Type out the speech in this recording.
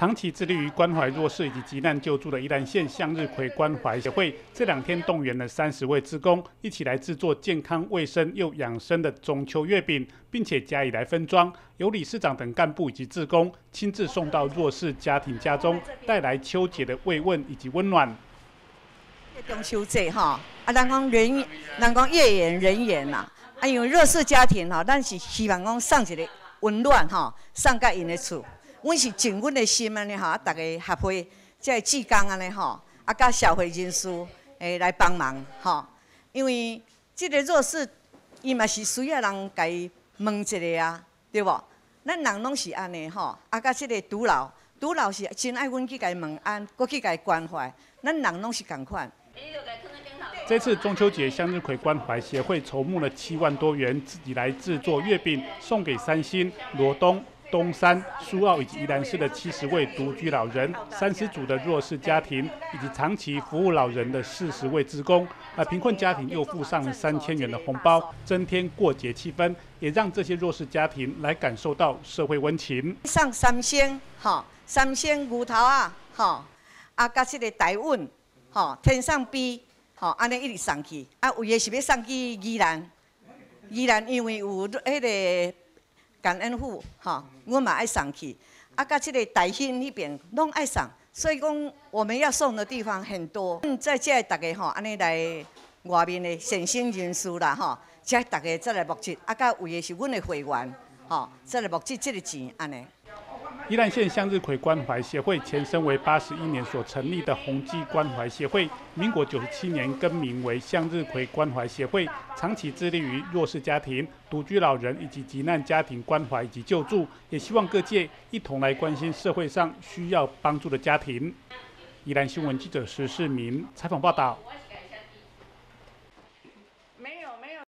长期致力于关怀弱势以及急难救助的宜兰县向日葵关怀协会，这2天动员了30位志工，一起来制作健康、卫生又养生的中秋月饼，并且加以来分装，由理事长等干部以及志工亲自送到弱势家庭家中，带来秋节的慰问以及温暖。 中秋节哈，咱讲月圆人圆呐，因为弱势家庭哈，咱是希望讲送一个温暖哈，送到因的厝。阮是尽阮的心安尼吼，大家合会即志工安尼吼，甲社会人士来帮忙吼。因为即个弱势，伊嘛是需要人家问一下啊，对无？咱人拢是安尼吼，甲即个独老是真爱阮去甲伊问安，搁去甲伊关怀，咱人拢是共款。 这次中秋节向日葵关怀协会筹募了7万多元，自己来制作月饼，送给三星、罗东、东山、苏澳以及宜兰市的70位独居老人、30组的弱势家庭，以及长期服务老人的40位志工。贫困家庭又附上了3000元的红包，增添过节气氛，也让这些弱势家庭来感受到社会温情。 送三星，三星牛头啊，甲这个台稳，天上飞，安尼一直送去。有诶是要送去宜兰，因为有迄个感恩户，我嘛爱送去。甲这个台兴那边拢爱送，所以讲我们要送的地方很多。在这大家安尼来外面的善心人士啦，这大家再来募集，甲有诶是阮的会员，再来募集这个钱安尼。 宜兰县向日葵关怀协会前身为81年所成立的宏基关怀协会，民国97年更名为向日葵关怀协会，长期致力于弱势家庭、独居老人以及急难家庭关怀以及救助，也希望各界一同来关心社会上需要帮助的家庭。宜兰新闻记者石世民采访报道。